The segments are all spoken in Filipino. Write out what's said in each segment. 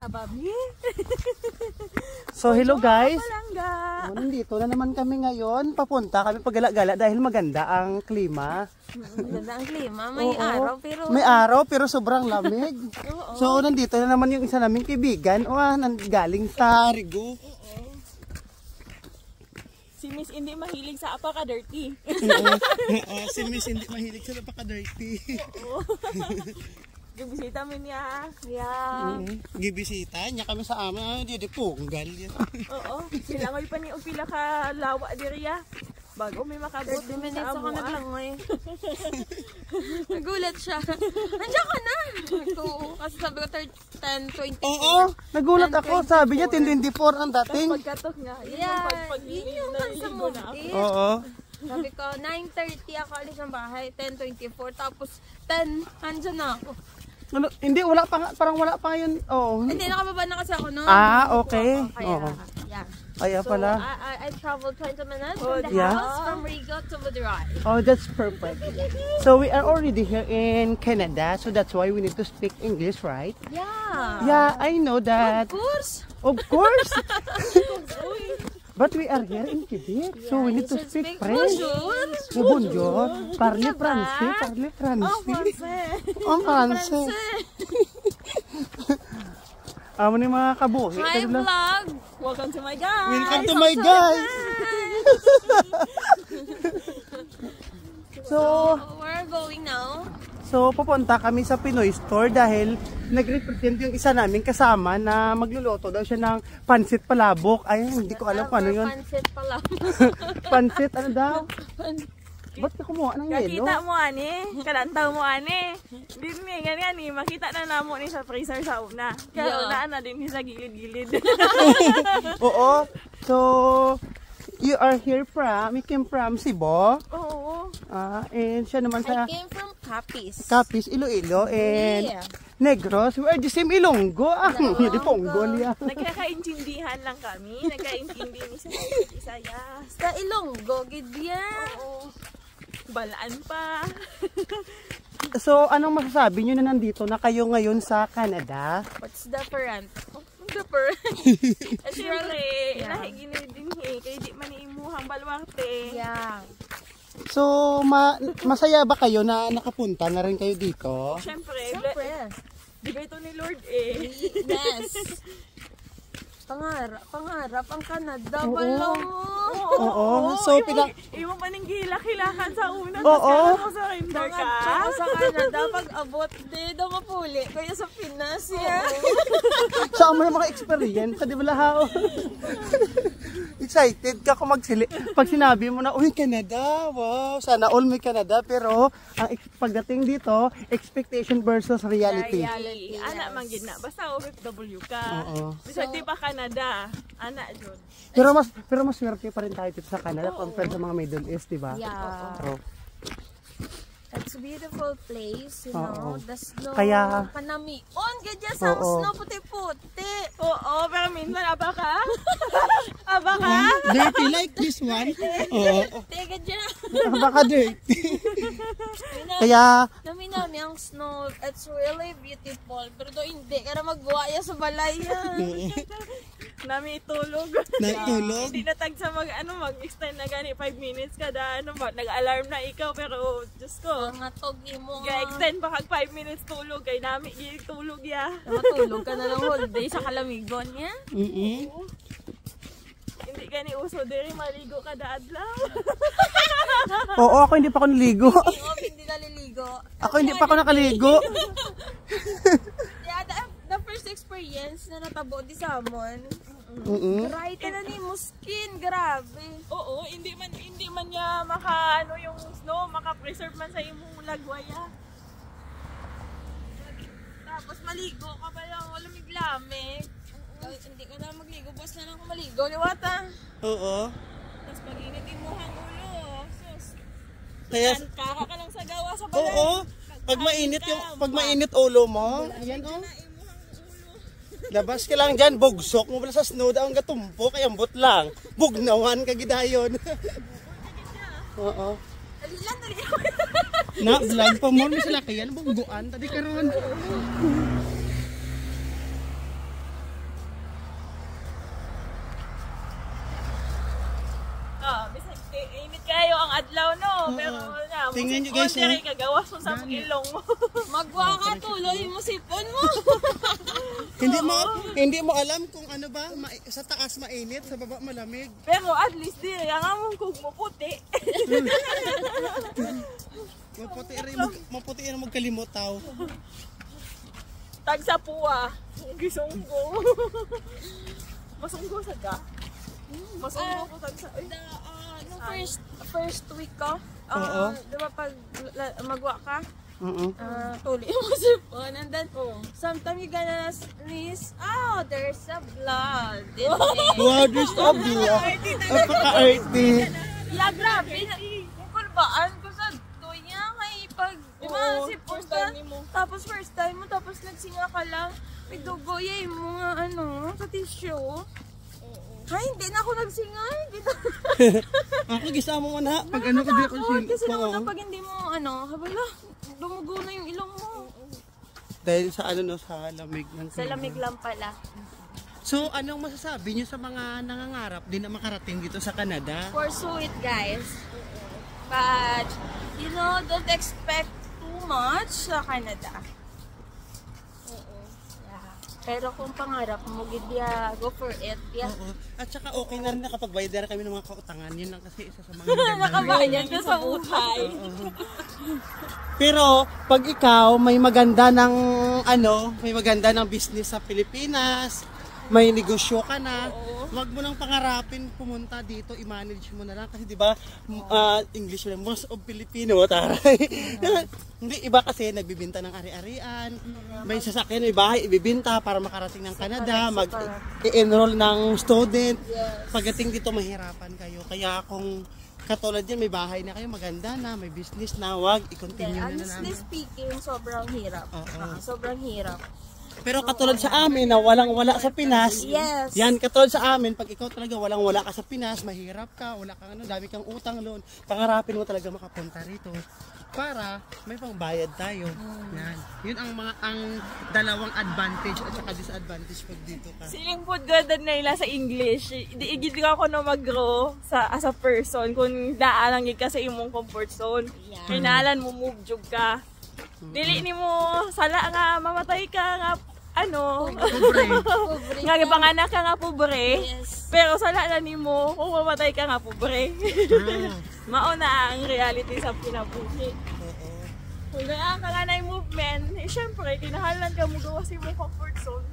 Ababi. So hello guys. Palangga. Nandito na naman kami ngayon. Papunta kami pagala-gala dahil maganda ang klima. Maganda ang klima. May araw pero... May araw pero sobrang lamig. So nandito na naman yung isa naming kaibigan. Galing sa Rigo. Si Miss hindi mahilig sa apaka-dirty. Si Miss hindi mahilig sa apaka-dirty. Gibisita mo niya. Gibisita niya kami sa ama. Di punggal yan. Oo. Silangoy pa ni pila ka lawa diriya. Bago may makabot din sa amo. Naglangoy. Nagulat siya. Nandiyan ka na. Kasi sabi ko 10:20. Oo. Nagulat ako. Sabi niya 10:24 ang dating. Pagkatok nga. Yun yung naligo na ako. Oo. Sabi ko, 9:30 ako alis ng bahay, 10:24, tapos 10, andyan na ako. Hindi, wala pa nga, parang wala pa yun. Oo. Hindi, nakababa na kasi ako noon. Okay. Yeah. Kaya So, pala. I traveled 20 minutes from the house, from Rigo to Buduray. Oh, that's perfect. So we are already here in Canada, so that's why we need to speak English, right? Yeah. Yeah, I know that. Of course. Of course. But we are here in Quebec, so we need to speak French. Bonjour. Parle français, parle français. Oh, français. Amo ni mga kabuhi. Hi vlog. Welcome to my guys. Welcome to my guys. So, Where are we going now? So, pupunta kami sa Pinoy store dahil nag-represent yung isa namin kasama na magluluto daw siya ng pansit palabok. Ay, hindi ko alam kung ano yun. Pansit palabok. Pansit, ano daw? Ba't ka kumuha ng yelo? Kakita mo ani, kalantaw mo ani. Hindi ganyan ni, makita na namo ni sa freezer sa una. Kaya unaan na din sa gilid-gilid. Oo. So, you are here from, you came from Cebu. Oo. And siya naman sa I came from Capiz, Iloilo, and Negros. We are the same Ilonggo. Hindi Ponggol yan. Nagkakaintindihan lang kami. Nagkaintindi ni sa Isayas. Sa Ilonggo, gidya. Oo. Balaan pa. So, anong masasabi nyo na nandito na kayo ngayon sa Canada? What's different? Siyempre, ilahi ginidinhi. Kaya di man imuhang balwarte. Yeah. So, masaya ba kayo na nakapunta na rin kayo dito? Siyempre. Bigay to ni Lord eh. Yes. Pangarap ang Canada. Balong mo. Oo. So, Iwan pa ning hilak-hilakan sa una. Oo. Tapos sa kinder ka. Sa Canada, pag abot, di daw mapuli. Kaya sa Pinas, yeah. Sa mo yung mga experience, di ba lahao? Excited ka kung pag sinabi mo na, uy, Canada, wow, sana all may Canada, pero ang pagdating dito, expectation versus reality. Anak man gid na. Basta OFW ka. Oo. Bisa di pa Canada. Anak jud. Pero mas swerte pa rin tayo dito sa Canada compared sa mga Middle East, di ba? Yeah. Oh. It's a beautiful place, you know. The snow, Kaya panamion, ganyan sa snow, puti-puti. Oo, pero minsan aba ka? Aba ka? Dirty like this one? Oo. Teka dyan. Baka dirty. Kaya, Nami ang snow, it's really beautiful. Pero do hindi, kaya magbuhaya sa balay yan. Nami itulog. Natulog? Hindi na tag sa mag-extend na gani 5 minutes kada nag-alarm na ikaw pero Diyos ko. Mga togi mo. Ga-extend pa kag 5 minutes tulog kay nami tulog ya. Matulog ka na ng whole day sa kalamigon niya. Hindi gani uso diri maligo kada adlaw. oo, ako hindi pa ako naligo. Hindi naliligo. Ako hindi pa ako nakaligo. Yeah, the first experience na natabo di samon. Right na ni mo skin, grabe. Oo, hindi man niya maka yung snow, maka-preserve man sa imong lagwaya. Tapos maligo ka pa lang, wala miglamig. Hindi ka na magligo, boss na lang kung maligo. Liwata. Oo. Tapos pag-init imuhang ulo. Sus. Kaya, Kaka ka lang sa gawa sa balay. oo. Pag mainit ulo mo, ayan labas ka lang dyan, bugsok mo pala sa snow daw ang gatumpo, kaya ambot lang. Bugnawan ka gidayon. Oo. Dalilan. Na, vlog pa mo sa laki yan, bugbuan, tadi karon. Init kayo ang adlaw, no? Pero na, Tingnan nyo, guys, diri kagawas mo sa ilong mo. Magwa ka, tuloy mo sipon mo. Hindi mo alam kung ano ba, sa taas mainit, sa baba malamig. Pero at least diri ang among kung muputi. Maputi rin magkalimutaw. Tag sa puwa. Gisunggo. Masunggo sa ka? Masunggo ko tag sa... First week ko, Oo. di ba pag magwa ka, Oo. tuloy mo sipon, and then sometimes you gonna sneeze, there's a blood in it. Wow, there's a view. Napaka-arty. Yeah, grabe. Kulbaan ko sa tuya kay pag sipon ka. Tapos first time mo, tapos nagsinga ka lang. May dugo yay mo nga sa tissue. Ay, hindi na ako nagsinga. Hindi na. Ako gisama mo na. Pag ano ko di ako sin. Kasi naman pag hindi mo habala, dumugo na yung ilong mo. Dahil sa sa lamig ng Sa lamig lang pala. So, anong masasabi niyo sa mga nangangarap din na makarating dito sa Canada? Pursue it, guys. But, don't expect too much sa Canada. Pero kung pangarap mo, go for it. Yeah. Oo. At saka okay na rin nakapagbayad kami ng mga kautangan. Yun lang kasi isa sa mga magandang Nakabayan ka sa utay. Pero pag ikaw may maganda ng business sa Pilipinas, may negosyo ka na, wag mo nang pangarapin pumunta dito, i-manage mo na lang kasi 'di ba English lang, most of Filipino taray. Hindi iba kasi nagbibenta ng ari-arian, may sasakyan, may bahay ibibenta para makarating ng Canada, mag-enroll ng student. Pagdating dito mahirapan kayo. Kaya kung katulad yan, may bahay na kayo, maganda na, may business na, wag i-continue na namin. Honestly speaking, sobrang hirap. Sobrang hirap. Pero katulad sa amin na walang-wala sa Pinas, Yes. yan katulad sa amin, pag ikaw talaga walang-wala ka sa Pinas, mahirap ka, wala kang dami kang utang loan, pangarapin mo talaga makapunta rito para may pangbayad tayo. Yan. Yun ang dalawang advantage at saka disadvantage pag dito ka. Siling po good na nila sa English. Igid ako na mag-grow as a person kung daalang ka sa imong comfort zone. Kinalan mo move jug ka. Dili ni mo sala nga mamatay ka nga Pobre. nga panganak ka nga pobre. Yes. Pero sala na nimo kung mamatay ka nga pobre. Mao na ang reality sa kinabuhi. Kung nga ka nga na movement, syempre kinahanglan ka mo gawas imong comfort zone.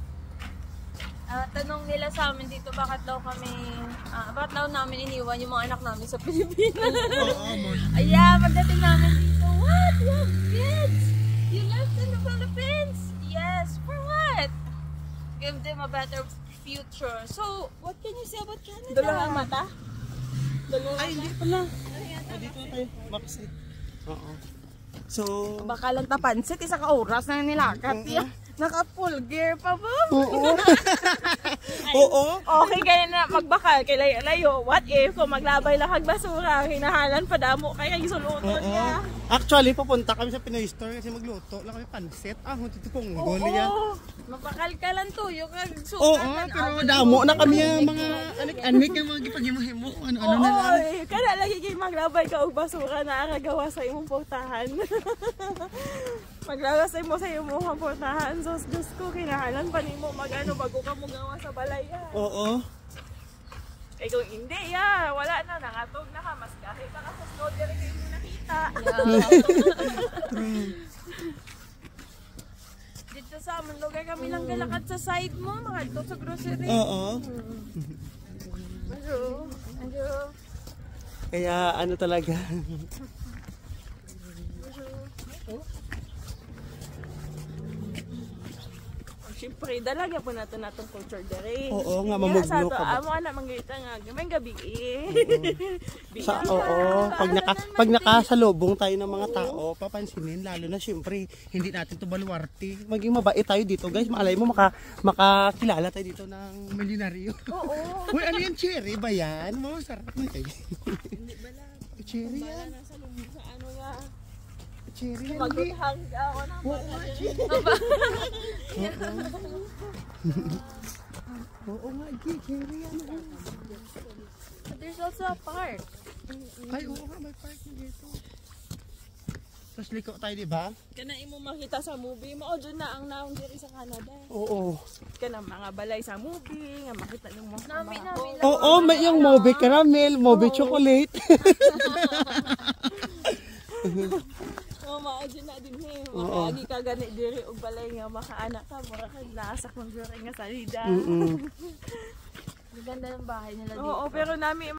Tanong nila sa amin dito, bakit daw namin iniwan yung mga anak namin sa Pilipinas? Pagdating namin dito, what? You have kids? You left in the Philippines? Yes, for what? Give them a better future. So, what can you say about Canada? Dalawang mata? Ay, hindi pala. Dito na tayo. Bakit? Oo. So, Baka lang tapansit, isa ka oras na nilakat. Naka full gear pa ba? oo. Oo. Okay, kaya na magbakal kay layo. What if kung maglabay lang kag basura, hinahalan pa damo kay suluton niya. Actually, pupunta kami sa Pinoy Store kasi magluto lang kami pansit. Dito pong goli yan. Magbakal ka lang tuyo kag Oo, sukat. pero damo na kami mga anik yung mga gipag-himo-himo. Ano na lang. Kada lagi kay maglabay ka og basura na aragawa sa imong portahan. Maglabas mo sa imong portahan. So, Diyos ko, kinahalan pa nimo bago ka mo gawa sa balay. Oo. Eh kung hindi, wala na, nangatog na ka. Mas kahit na ka sa snowder, kayo mo nakita. Dito sa aming lugar kami lang galakad sa side mo, mga ito sa grocery. Oo. Ano? Kaya ano talaga. Siyempre, dalaga po nato natong culture dere. Oo nga, mamugno ka ba? Amo anak manggita nga, gamay gabi Pag nakasalubong tayo ng mga tao, papansinin, lalo na siyempre, hindi natin to baluarte. Maging mabait tayo dito, guys. Malay mo, makakilala tayo dito ng milyonaryo. Oo. Uy, ano yan? Cherry ba yan? Masarap na kayo. Hindi ba lang? Cherry yan. Nasa lubog sa ano nga. Cherry yan. Maghang ako na. Oo nga, cherry yan. But there's also a park. Ay, oo nga, may parking dito. Tapos liko tayo, di ba? Kana imo makita sa movie mo, dyan na ang naong diri sa Canada. Oo. Kana mga balay sa movie, nga makita nyo mo. Nami. Oo, may yung Mobe caramel, Mobe chocolate. Oo, dyan na din eh. Makaagi ka gani diri og balay nga makaanak ka, mura ka nasa kong diri nga salida. Ganda ng bahay nila dito. Oo, pero nami